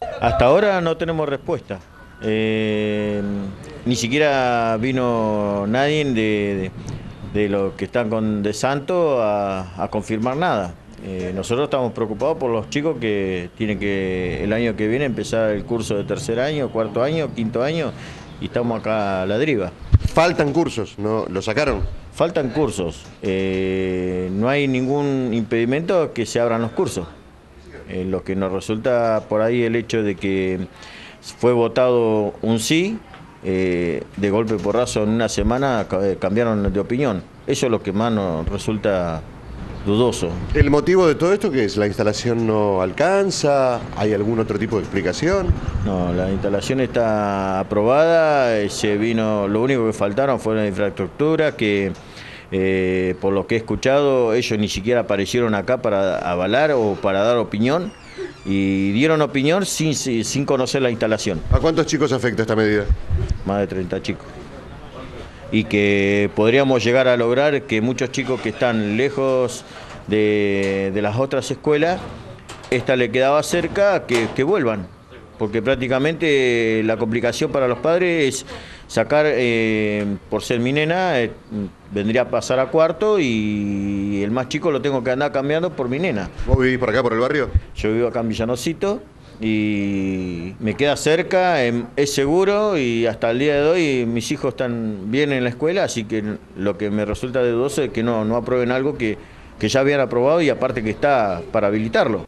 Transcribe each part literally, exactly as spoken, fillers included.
Hasta ahora no tenemos respuesta. Eh, ni siquiera vino nadie de, de, de los que están con De Santo a, a confirmar nada. Eh, nosotros estamos preocupados por los chicos que tienen que el año que viene empezar el curso de tercer año, cuarto año, quinto año, y estamos acá a la deriva. Faltan cursos, ¿no? ¿Lo sacaron? Faltan cursos. Eh, no hay ningún impedimento que se abran los cursos. Eh, lo que nos resulta por ahí el hecho de que fue votado un sí, eh, de golpe porrazo en una semana cambiaron de opinión. Eso es lo que más nos resulta dudoso. ¿El motivo de todo esto qué es? ¿La instalación no alcanza? ¿Hay algún otro tipo de explicación? No, la instalación está aprobada, se vino, lo único que faltaron fue la infraestructura, que eh, por lo que he escuchado, ellos ni siquiera aparecieron acá para avalar o para dar opinión, y dieron opinión sin, sin conocer la instalación. ¿A cuántos chicos afecta esta medida? Más de treinta chicos. Y que podríamos llegar a lograr que muchos chicos que están lejos de, de las otras escuelas, esta le quedaba cerca, que, que vuelvan, porque prácticamente la complicación para los padres es sacar, eh, por ser mi nena, eh, vendría a pasar a cuarto y el más chico lo tengo que andar cambiando por mi nena. ¿Vos vivís por acá, por el barrio? Yo vivo acá en Villanocito y me queda cerca, es seguro, y hasta el día de hoy mis hijos están bien en la escuela, así que lo que me resulta de dudoso es que no, no aprueben algo que, que ya habían aprobado y aparte que está para habilitarlo.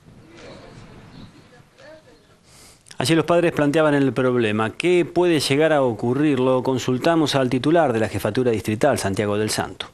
Así los padres planteaban el problema. ¿Qué puede llegar a ocurrir? Lo consultamos al titular de la Jefatura Distrital, Santiago del Santo.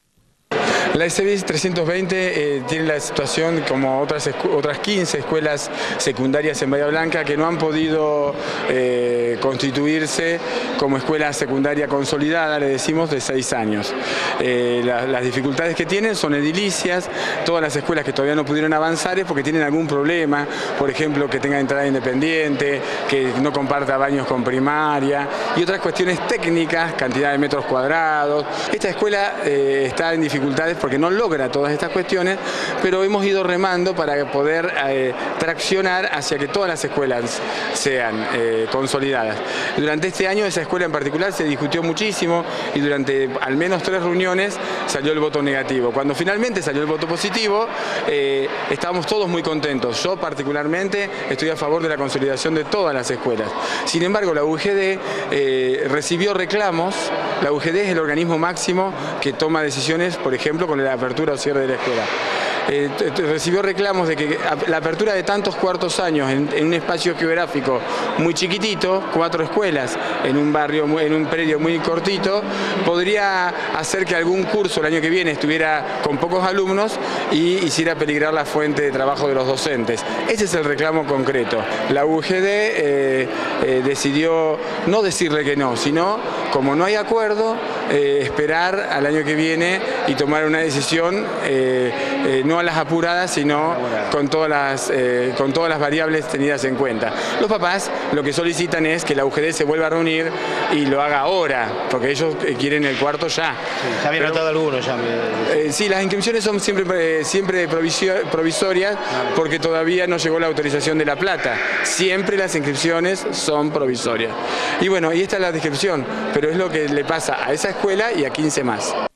La S B trescientos veinte eh, tiene la situación como otras, otras quince escuelas secundarias en Bahía Blanca que no han podido eh, constituirse como escuela secundaria consolidada, le decimos, de seis años. Eh, la, las dificultades que tienen son edilicias. Todas las escuelas que todavía no pudieron avanzar es porque tienen algún problema, por ejemplo, que tenga entrada independiente, que no comparta baños con primaria y otras cuestiones técnicas, cantidad de metros cuadrados. Esta escuela eh, está en dificultades porque no logra todas estas cuestiones, pero hemos ido remando para poder eh, traccionar hacia que todas las escuelas sean eh, consolidadas. Durante este año esa escuela en particular se discutió muchísimo y durante al menos tres reuniones salió el voto negativo. Cuando finalmente salió el voto positivo, eh, estábamos todos muy contentos. Yo particularmente estoy a favor de la consolidación de todas las escuelas. Sin embargo, la U G D eh, recibió reclamos. La U G D es el organismo máximo que toma decisiones, por ejemplo, con la apertura o cierre de la escuela. Eh, recibió reclamos de que la apertura de tantos cuartos años en, en un espacio geográfico muy chiquitito, cuatro escuelas en un barrio, en un predio muy cortito, podría hacer que algún curso el año que viene estuviera con pocos alumnos y hiciera peligrar la fuente de trabajo de los docentes. Ese es el reclamo concreto. La U G D eh, eh, decidió no decirle que no, sino, como no hay acuerdo, eh, esperar al año que viene y tomar una decisión eh, eh, no a las apuradas, sino con todas las, eh, con todas las variables tenidas en cuenta. Los papás lo que solicitan es que la U G D se vuelva a reunir y lo haga ahora, porque ellos quieren el cuarto ya. Sí, ya habían notado algunos ya. Me... Eh, sí, las inscripciones son siempre, eh, siempre provisorias porque todavía no llegó la autorización de La Plata. Siempre las inscripciones son provisorias. Y bueno, y esta es la descripción, pero es lo que le pasa a esa escuela y a quince más.